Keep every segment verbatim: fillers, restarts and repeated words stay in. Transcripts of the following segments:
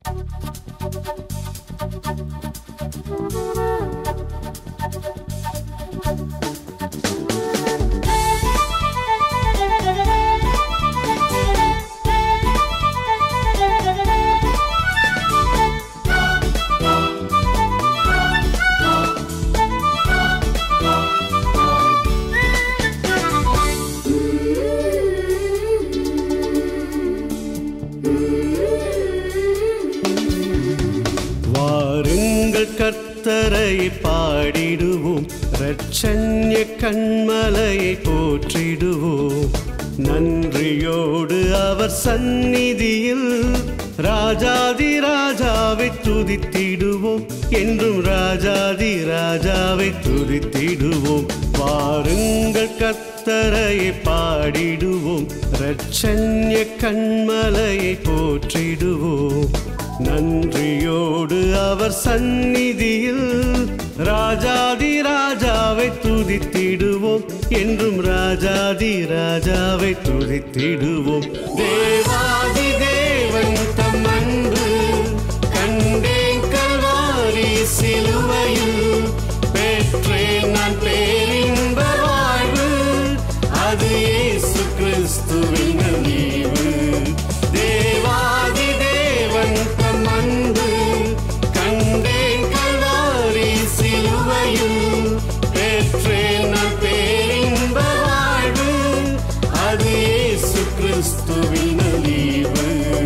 கர்த்தரை பாடிடுவோம், இரட்சண்ய கண்மலையை போற்றிடுவோம். நன்றியோடு அவர் சந்நிதியில் ராஜாதி ராஜாவை துதித்திடுவோம், என்றும் ராஜாதி ராஜாவை துதித்திடுவோம். வாருங்கள் கர்த்தரை பாடிடுவோம், இரட்சண்ய கண்மலையை போற்றிடுவோம். நன்றியோடு அவர் சந்நிதியில் ராஜாதி ராஜாவை துதித்திடுவோம், என்றும் ராஜாதி ராஜாவை துதித்திடுவோம். தேவாதி தேவன் தம் அன்பு கண்டேன் கல்வாரி சிலுவையில், பெற்றேன் நான் பேரின்ப வாழ்வு, அது இயேசு கிறிஸ்துவின் ஈவு. தேவாதி தேவன் தம் அன்பு கண்டேன் கல்வாரி சிலுவையில், பெற்றேன் நான் பேரின்ப வாழ்வு, அது இயேசு கிறிஸ்துவின் ஈவு.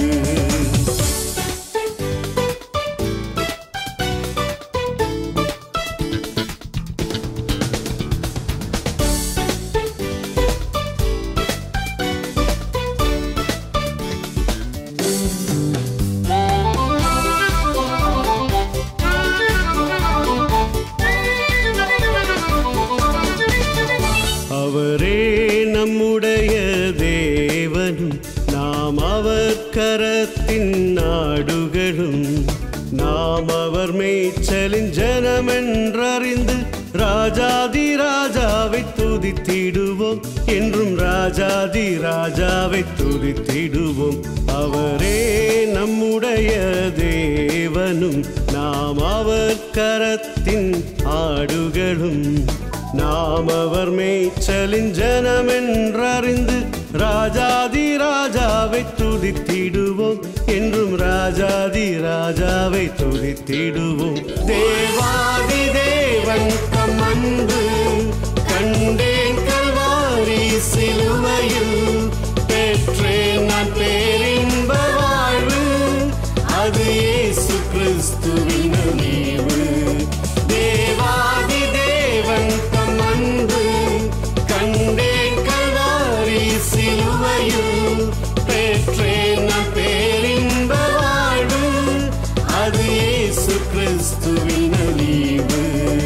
அவரே நம்முடைய தேவனும், நாம் அவர் கரத்தின் நாடுகளும், நாம் அவர் மேய்ச்சலின் ஜனமென்றறிந்து ராஜாதி ராஜாவை துதித்திடுவோம், என்றும் ராஜாதி ராஜாவை துதித்திடுவோம். அவரே நம்முடைய தேவனும், நாம் அவர் கரத்தின் ஆடுகளும், நாம் அவர் மேய்ச்சலின் ஜனமென்றறிந்து ராஜாதி ராஜாவை துதித்திடுவோம், என்றும் ராஜாதி ராஜாவை துதித்திடுவோம். தேவாதி தேவன் தம் அன்பு கண்டேன் கல்வாரி சிலுவையில், பெற்றேன் நான் பேரின்ப வாழ்வு, அது இயேசு கிறிஸ்துவின் ஈவு. தேவாதி தேவன் தம் அன்பு கண்டேன் கல்வாரி சிலுவையில், பெற்றேன் நான் பேரின்ப வாழ்வு, அது இயேசு கிறிஸ்துவின் ஈவு.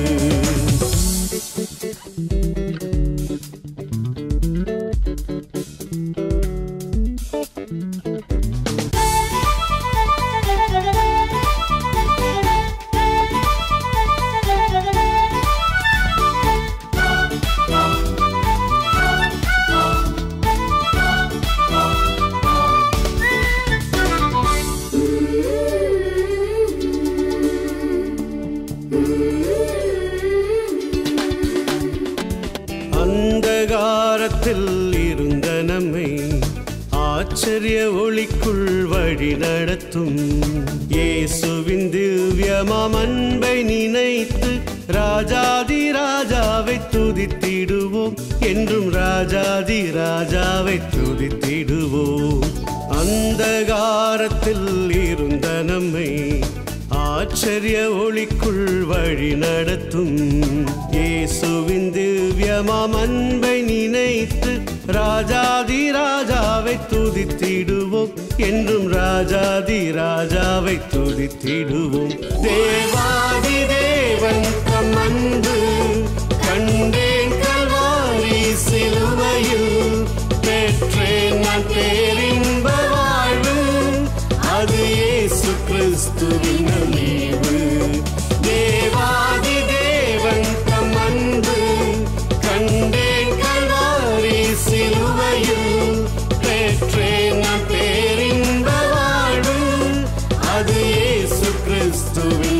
அந்தகாரத்தில் இருந்த நம்மை ஆச்சரிய ஒளிக்குள் வழி நடத்தும் இயேசுவின் திவ்யமாம் அன்பை நினைத்து ராஜாதி ராஜாவை துதித்திடுவோம், என்றும் ராஜாதி ராஜாவை துதித்திடுவோம். அந்தகாரத்தில் இருந்த நம்மை ஆச்சரிய ஒளிக்குள் வழி நடத்தும் இயேசுவின் திவ்யமாம் அன்பை நினைத்து ராஜாதி ராஜாவை துதித்திடுவோம், என்றும் ராஜாதி ராஜாவை துதித்திடுவோம். தேவாதி தேவன் தம் அன்பு கண்டேன் கல்வாரி சிலுவையில், பெற்றேன் நான் பேரின்ப வாழ்வு, அது இயேசு கிறிஸ்துவின் ஈவு. தேவாதி தேவன் தம் அன்பு கண்டேன் கல்வாரி சிலுவையில், பெற்றேன் நான் பேரின்ப வாழ்வு, அது கிறிஸ்துவின்